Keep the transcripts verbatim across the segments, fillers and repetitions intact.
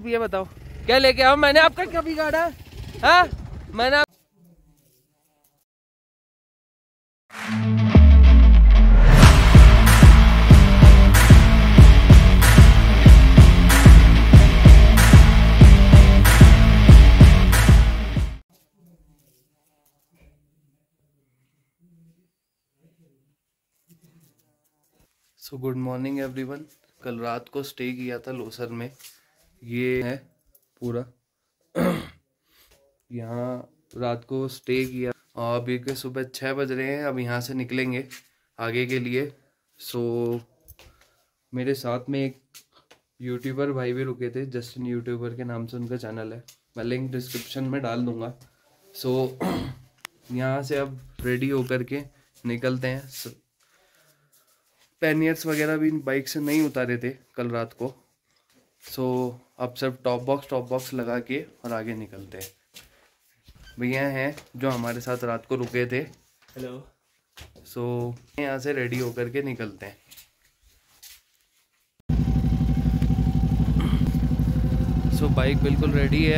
आप ये बताओ क्या लेके आओ? मैंने आपका क्या बिगाड़ा? हाँ मैंने आप... सो गुड मॉर्निंग एवरीवन। कल रात को स्टे किया था लोसर में। ये है पूरा यहाँ रात को स्टे किया और अभी के सुबह छः बज रहे हैं। अब यहाँ से निकलेंगे आगे के लिए। सो मेरे साथ में एक यूट्यूबर भाई भी रुके थे, जस्टिन यूट्यूबर के नाम से उनका चैनल है, मैं लिंक डिस्क्रिप्शन में डाल दूँगा। सो यहाँ से अब रेडी होकर के निकलते हैं। पैनियर्स वगैरह भी बाइक से नहीं उतारे थे कल रात को। सो अब सिर्फ टॉप बॉक्स टॉप बॉक्स लगा के और आगे निकलते हैं। भैया हैं जो हमारे साथ रात को रुके थे। हेलो। सो यहाँ से रेडी होकर के निकलते हैं। सो बाइक बिल्कुल रेडी है।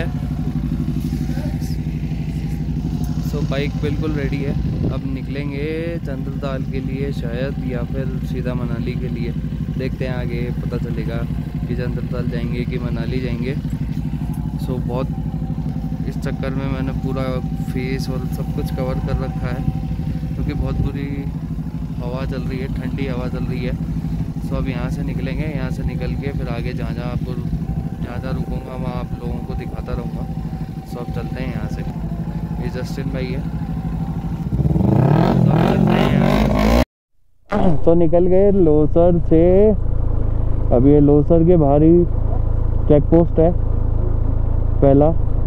सो बाइक बिल्कुल रेडी है। अब निकलेंगे चंद्रताल के लिए शायद, या फिर सीधा मनाली के लिए। देखते हैं आगे पता चलेगा कि चंद्रताल जाएंगे कि मनाली जाएंगे। सो बहुत इस चक्कर में मैंने पूरा फेस और सब कुछ कवर कर रखा है क्योंकि बहुत बुरी हवा चल रही है, ठंडी हवा चल रही है। सो अब यहाँ से निकलेंगे। यहाँ से निकल के फिर आगे जहाँ जहाँ आपको जहाँ जहाँ रुकूँगा वहाँ आप लोगों को दिखाता रहूँगा। सो अब चलते हैं यहाँ से। ये जस्टिन भाई है। तो निकल गए लोसर से। अब ये लोसर के बाहर ही चेक पोस्ट है पहला।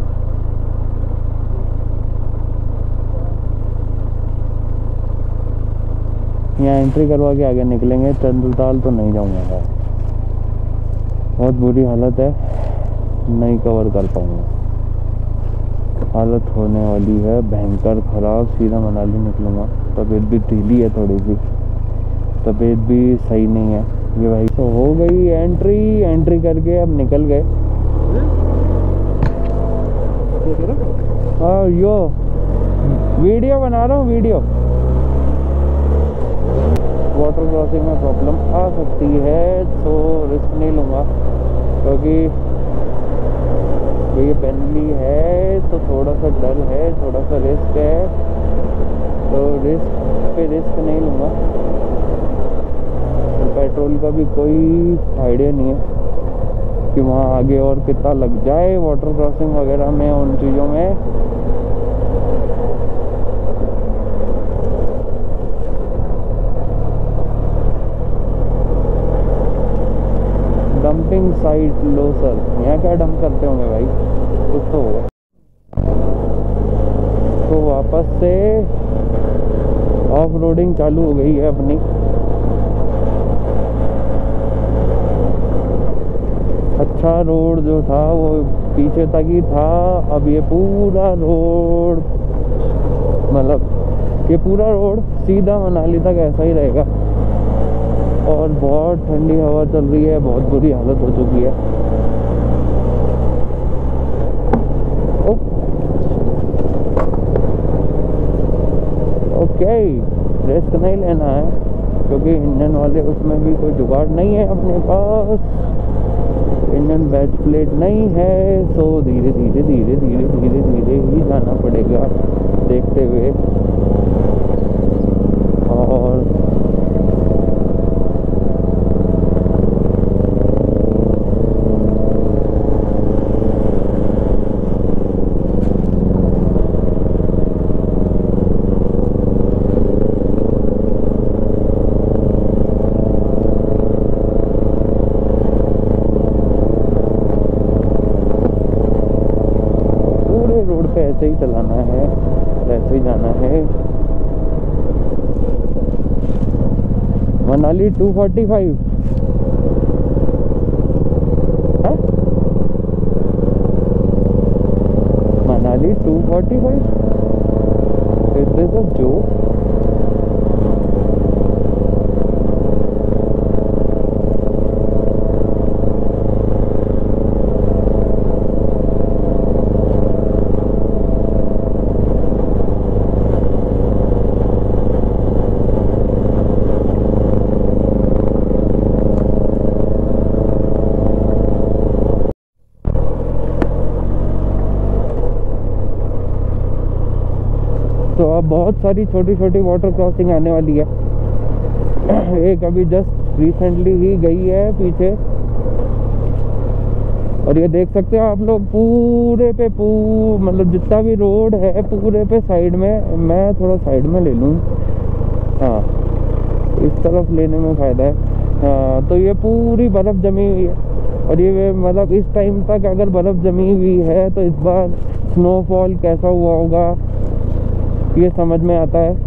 यहाँ एंट्री करवा के आगे निकलेंगे। चंद्रताल तो नहीं जाऊंगा यार, बहुत बुरी हालत है, नहीं कवर कर पाऊंगा। हालत होने वाली है भयंकर ख़राब। सीधा मनाली निकलूँगा। तबीयत भी ढीली है, थोड़ी सी तबीयत भी सही नहीं है। ये भाई तो हो गई एंट्री। एंट्री करके अब निकल गए। हाँ यो वीडियो बना रहा हूँ वीडियो। वाटर क्रॉसिंग में प्रॉब्लम आ सकती है तो रिस्क नहीं लूँगा क्योंकि ये पेनली है तो थोड़ा सा डर है, थोड़ा सा रिस्क है, तो रिस्क पे रिस्क नहीं लूँगा। तो पेट्रोल का भी कोई आइडिया नहीं है कि वहाँ आगे और कितना लग जाए वाटर क्रॉसिंग वगैरह में, उन चीज़ों में। डंपिंग साइट लोसर, यहाँ क्या डंप करते होंगे भाई, कुछ तो होगा। तो वापस से ऑफ रोडिंग चालू हो गई है अपनी। अच्छा रोड जो था वो पीछे तक ही था। अब ये पूरा रोड, मतलब ये पूरा रोड सीधा मनाली तक ऐसा ही रहेगा। और बहुत ठंडी हवा चल रही है, बहुत बुरी हालत हो चुकी है। ओके, रिस्क नहीं लेना है क्योंकि इंजन वाले उसमें भी कोई जुगाड़ नहीं है अपने पास। इंजन बैच प्लेट नहीं है। सो धीरे धीरे धीरे धीरे धीरे धीरे ही जाना पड़ेगा देखते हुए। और ऐसे ही चलाना है, ऐसे ही जाना है। मनाली टू फोर्टी फाइव है, Manali two forty five. Is this a joke? अब बहुत सारी छोटी छोटी वाटर क्रॉसिंग आने वाली है। एक अभी जस्ट रिसेंटली ही गई है पीछे, और ये देख सकते हो आप लोग पूरे पे पू मतलब जितना भी रोड है पूरे पे साइड में, मैं थोड़ा साइड में ले लूँ, हाँ इस तरफ लेने में फ़ायदा है। हाँ तो ये पूरी बर्फ़ जमी हुई है, और ये मतलब इस टाइम तक अगर बर्फ़ जमी हुई है तो इस बार स्नोफॉल कैसा हुआ होगा ये समझ में आता है।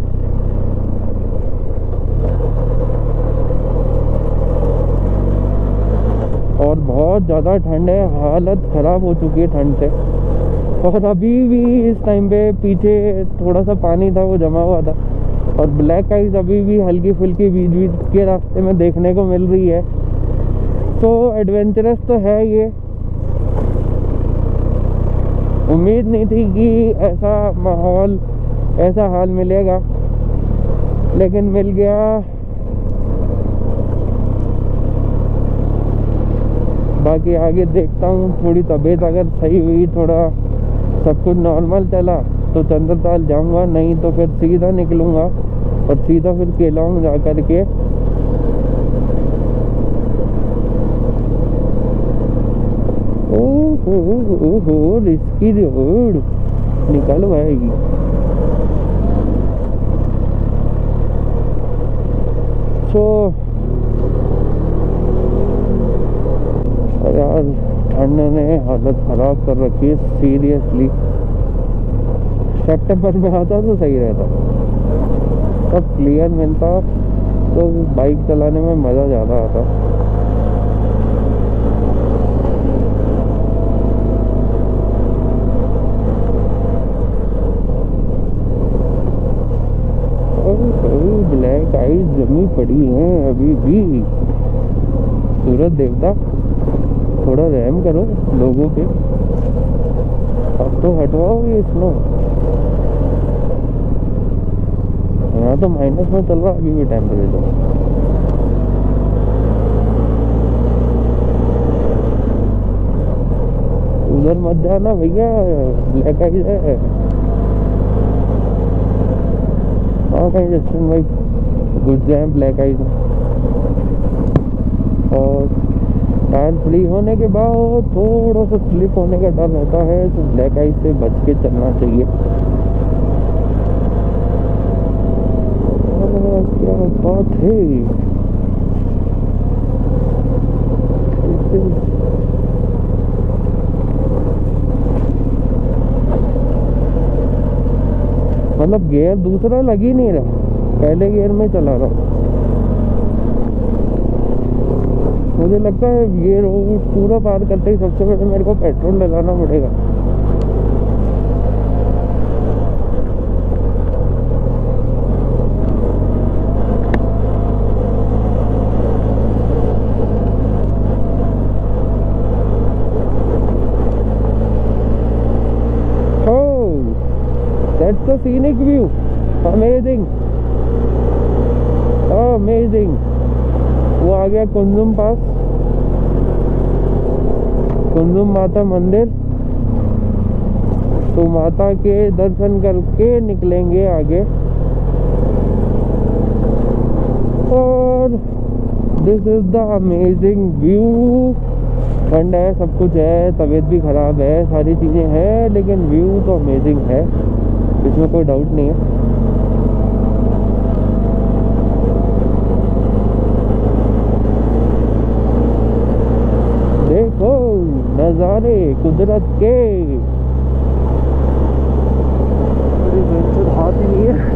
और बहुत ज़्यादा ठंड है, हालत ख़राब हो चुकी है ठंड से। और अभी भी इस टाइम पे पीछे थोड़ा सा पानी था वो जमा हुआ था, और ब्लैक आइस अभी भी हल्की फुल्की बीच बीच के रास्ते में देखने को मिल रही है। तो एडवेंचरस तो है ये, उम्मीद नहीं थी कि ऐसा माहौल ऐसा हाल मिलेगा, लेकिन मिल गया। बाकी आगे देखता हूँ, थोड़ी तबीयत अगर सही हुई, थोड़ा सब कुछ नॉर्मल चला तो चंद्रताल जाऊँगा, नहीं तो फिर सीधा निकलूँगा और सीधा फिर केलांग जा कर के ओहो रिस्की रोड निकल पाएगी। तो यार ठंड ने हालत ख़राब कर रखी है सीरियसली। सितंबर में आता तो सही रहता, तब क्लियर मिलता तो बाइक चलाने में मज़ा ज़्यादा आता। ब्लैक आइस जमी पड़ी हैं अभी भी। सूरज देवता थोड़ा रहम करो लोगों पे, अब तो हटवाओ ये स्नो। यहाँ तो माइनस में चल रहा अभी भी टेम्परेचर। उधर मत जाना भैया, ब्लैक आइस है। हाँ कहीं जस्टिन भाई घुस जाए ब्लैक आइस में। और टायर फ्री होने के बाद थोड़ा सा स्लिप होने का डर रहता है, तो ब्लैक आइस से बच के चलना चाहिए। क्या बात है, मतलब गियर दूसरा लग ही नहीं रहा, पहले गियर में चला रहा। मुझे लगता है ये रोड पूरा पार करते ही सबसे पहले मेरे को पेट्रोल डलाना पड़ेगा। That's the scenic view. Amazing, amazing. वो आ गया कुंजुम पास, कुंजुम माता मंदिर। तो माता के दर्शन करके निकलेंगे आगे। और this is the amazing view. ठंड है, सब कुछ है, तबीयत भी खराब है, सारी चीज़ें हैं, लेकिन व्यू तो अमेजिंग है, इसमें कोई डाउट नहीं है। देखो नज़ारे कुदरत के, हाथ ही नहीं है।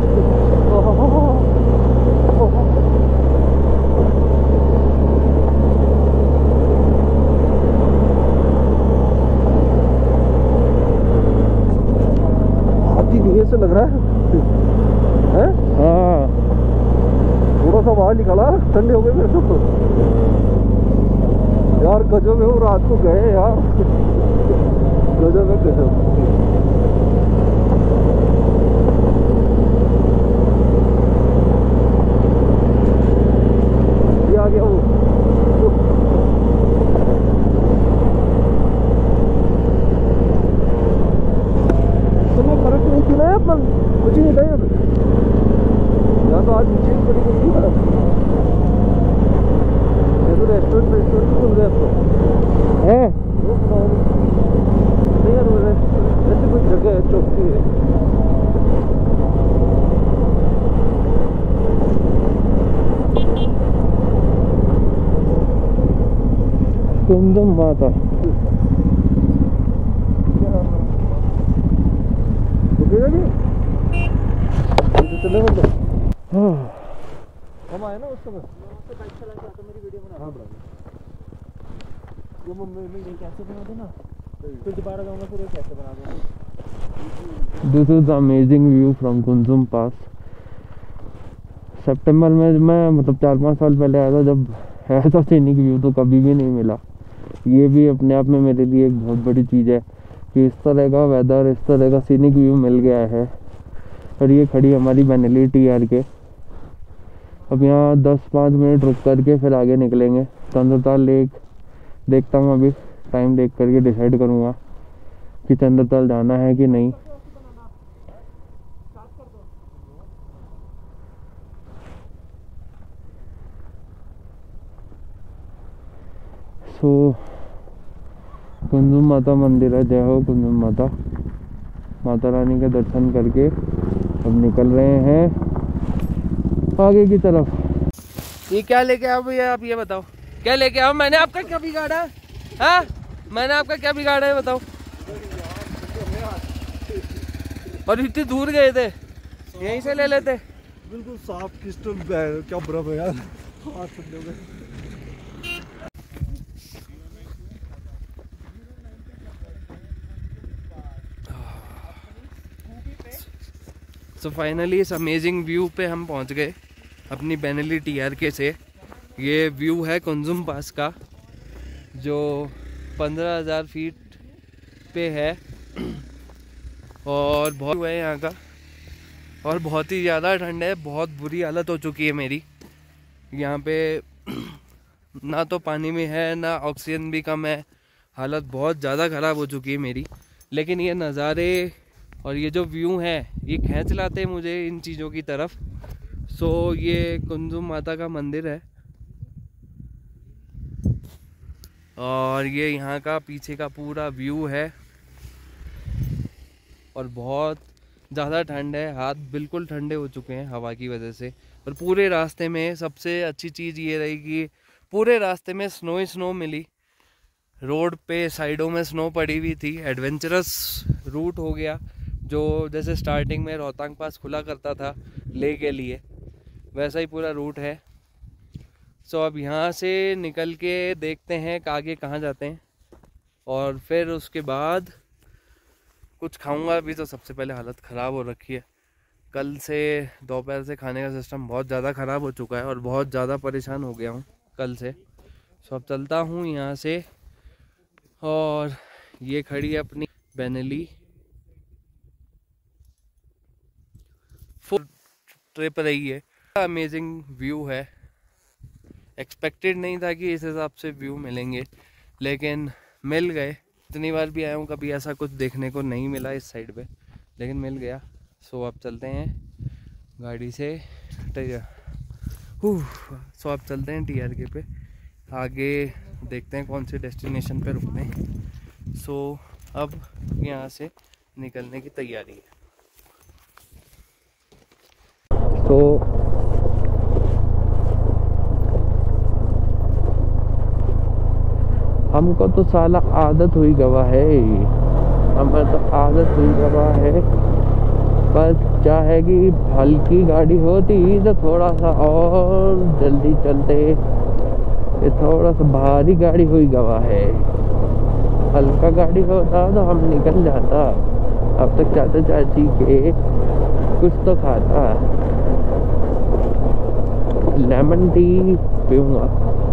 से लग रहा है, है? हाँ थोड़ा सा बाहर निकाला, ठंडे हो गए मेरे को तो यार। गजब है वो, रात को गए यार, गजब है गजब। ये आ गया वो, कुछ नहीं कुंदम माता चले मतलब हाँ। हम आए ना उस समय बाइक चला के आता मेरी वीडियो बना। हाँ बराबर वो मम्मी में ये कैसे बना देना फिर दोबारा जाऊंगा फिर ये कैसे बना दूंगा। This is amazing view from Kunzum pass. सितंबर में मैं मतलब चार पाँच साल पहले आया था, जब ऐसा सीनिक व्यू तो कभी भी नहीं मिला। ये भी अपने आप में मेरे लिए एक बहुत बड़ी चीज़ है कि इस तरह का वेदर, इस तरह का सीनिक व्यू मिल गया है। और ये खड़ी हमारी बेनेली टी आर के। अब यहाँ दस पाँच मिनट रुक करके फिर आगे निकलेंगे चंद्रताल लेक। देखता हूँ, अभी टाइम देख करके डिसाइड करूँगा कि चंद्रताल जाना है कि नहीं। सो कुंजुम माता मंदिर है। जय हो कुंजुम माता। माता रानी के दर्शन करके अब निकल रहे हैं आगे की तरफ। ये क्या लेके आओ भैया, आप ये बताओ क्या लेके आओ? मैंने आपका क्या बिगाड़ा है? हाँ, मैंने आपका क्या बिगाड़ा है बताओ? और इतनी दूर गए थे, यहीं से ले लेते। बिल्कुल साफ क्रिस्टल क्या बर्फ है यार। सो फाइनली इस अमेजिंग व्यू पे हम पहुंच गए अपनी बेनेली टी आर के से। ये व्यू है कुंजुम पास का, जो पंद्रह हज़ार फीट पे है और बहुत है यहाँ का। और बहुत ही ज़्यादा ठंड है, बहुत बुरी हालत हो चुकी है मेरी यहाँ पे। ना तो पानी में है, ना ऑक्सीजन भी कम है, हालत बहुत ज़्यादा ख़राब हो चुकी है मेरी। लेकिन ये नज़ारे और ये जो व्यू है ये खींच लाते हैं मुझे इन चीज़ों की तरफ। सो ये कुंजुम माता का मंदिर है और ये यहाँ का पीछे का पूरा व्यू है। और बहुत ज़्यादा ठंड है, हाथ बिल्कुल ठंडे हो चुके हैं हवा की वजह से। और पूरे रास्ते में सबसे अच्छी चीज़ ये रही कि पूरे रास्ते में स्नो ही स्नो मिली। रोड पे साइडों में स्नो पड़ी हुई थी। एडवेंचरस रूट हो गया, जो जैसे स्टार्टिंग में रोहतांग पास खुला करता था ले के लिए, वैसा ही पूरा रूट है। सो अब यहाँ से निकल के देखते हैं आगे कहाँ जाते हैं और फिर उसके बाद कुछ खाऊंगा। अभी तो सबसे पहले हालत ख़राब हो रखी है, कल से दोपहर से खाने का सिस्टम बहुत ज़्यादा ख़राब हो चुका है और बहुत ज़्यादा परेशान हो गया हूँ कल से। सो अब चलता हूँ यहाँ से। और ये खड़ी है अपनी बेनेली। फुल ट्रिप रही है, अमेजिंग व्यू है। एक्सपेक्टेड नहीं था कि इस हिसाब से व्यू मिलेंगे, लेकिन मिल गए। इतनी बार भी आया हूँ, कभी ऐसा कुछ देखने को नहीं मिला इस साइड पे, लेकिन मिल गया। सो अब चलते हैं गाड़ी से सो अब चलते हैं टी आर के पे। आगे देखते हैं कौन से डेस्टिनेशन पे रुकते हैं। सो अब यहाँ से निकलने की तैयारी है। तो हमको तो साला आदत हुई गवा है, हमें तो आदत हुई गवा है। बस चाहे कि हल्की गाड़ी होती तो थोड़ा सा और जल्दी चलते, ये थोड़ा सा भारी गाड़ी हुई गवा है। हल्का गाड़ी होता तो हम निकल जाता, अब तक चाचा चाची के कुछ तो खाता। लेमन टी पीऊँगा,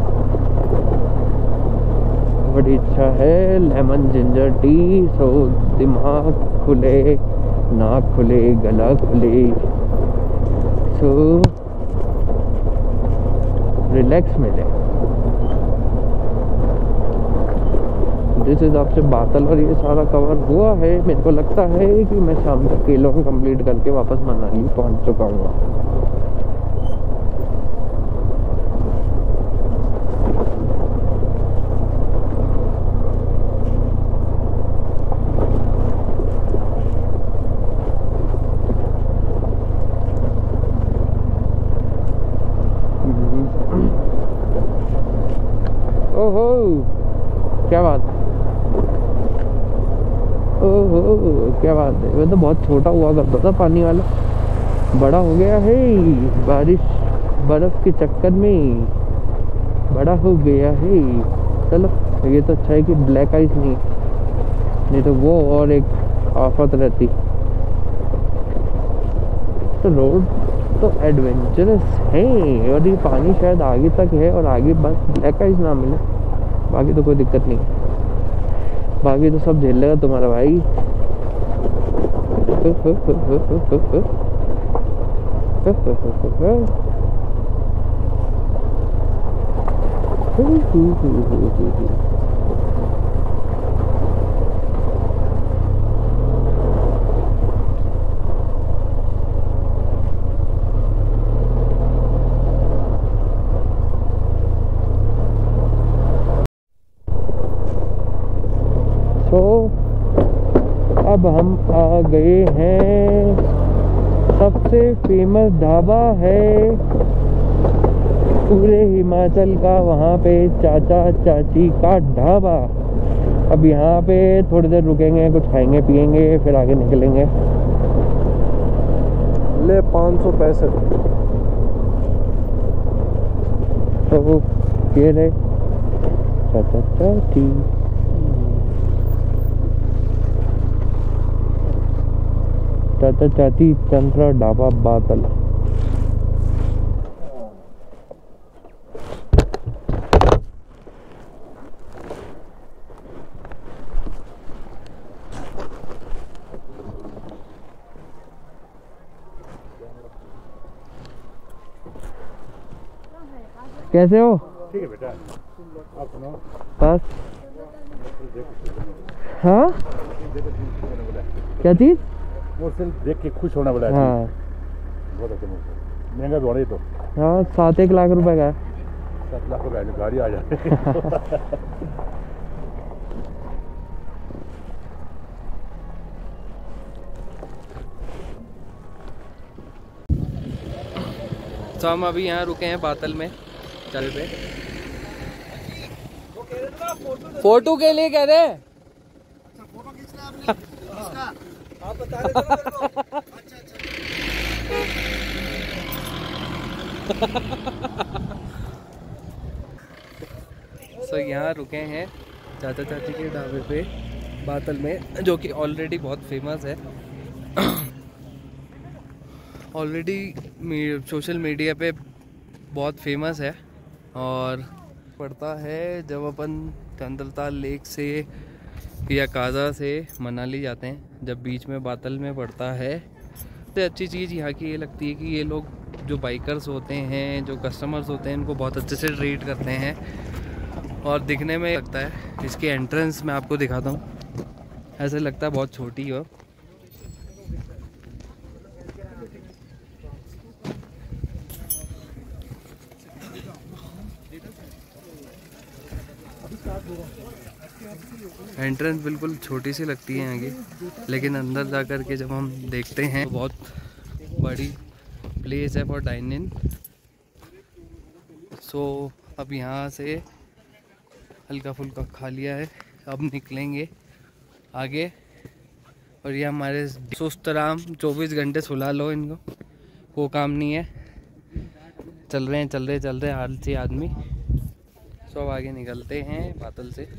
बड़ी इच्छा है लेमन जिंजर टी। सो दिमाग खुले, नाक खुले, गला खुले, सो रिलैक्स मिले। जिस हिसाब से बादल और ये सारा कवर हुआ है, मेरे को लगता है कि मैं शाम तक केलोंग कंप्लीट करके वापस मनाली पहुंच चुका हूँ। ओहो क्या बात है, ओह क्या बात है। वो तो बहुत छोटा हुआ करता था पानी वाला, बड़ा हो गया है बारिश बर्फ के चक्कर में, बड़ा हो गया है। चलो ये तो अच्छा है कि ब्लैक आइस नहीं, नहीं तो वो और एक आफत रहती। तो रोड तो एडवेंचरस है, और ये पानी शायद आगे तक है, और आगे बस ब्लैक आइस ना मिले, बाकी तो कोई दिक्कत नहीं, बाकी तो सब झेल लेगा तुम्हारा भाई। तो अब हम आ गए हैं, सबसे फेमस ढाबा है पूरे हिमाचल का, वहाँ पे चाचा चाची का ढाबा। अब यहाँ पे थोड़ी देर रुकेंगे, कुछ खाएंगे पिएंगे, फिर आगे निकलेंगे। ले पाँच सौ पैंसठ तो ये रहे चाचा चाची। चाचा चाची चंद्रा ढाबा बादल। कैसे हो? ठीक है बेटा, आप सुनाओ। बस हाँ, क्या चीज? मोटरसाइकिल देख के खुश होना बोला। हाँ बहुत अच्छा मोटरसाइकिल, महंगा भी होना तो। हाँ सात एक लाख रुपए का है। सात लाख रुपए गाड़ी आ जाए। तो हम अभी यहाँ रुके हैं बातल में चल पे, फोटो के लिए कह रहे। फोटो खींचना है आपने, आप बता रहे थे ना मेरे को। अच्छा अच्छा। सो यहाँ रुके हैं चाचा चाची के ढाबे पे बातल में, जो कि ऑलरेडी बहुत फेमस है, ऑलरेडी सोशल मीडिया पे बहुत फेमस है। और पड़ता है जब अपन चंद्रताल लेक से या काजा से मनाली जाते हैं, जब बीच में बातल में पड़ता है, तो अच्छी चीज़ यहाँ की ये लगती है कि ये लोग जो बाइकर्स होते हैं, जो कस्टमर्स होते हैं, इनको बहुत अच्छे से ट्रीट करते हैं। और दिखने में लगता है, इसकी एंट्रेंस मैं आपको दिखाता हूँ, ऐसे लगता है बहुत छोटी हो। एंट्रेंस बिल्कुल छोटी सी लगती है यहाँ की, लेकिन अंदर जा कर के जब हम देखते हैं तो बहुत बड़ी प्लेस है फॉर डाइन इन। सो अब यहाँ से हल्का फुल्का खा लिया है, अब निकलेंगे आगे। और ये हमारे सुस्त राम चौबीस घंटे सुला लो इनको, वो काम नहीं है, चल रहे हैं चल रहे चल रहे आलसी आदमी। सो अब आगे निकलते हैं बादल से।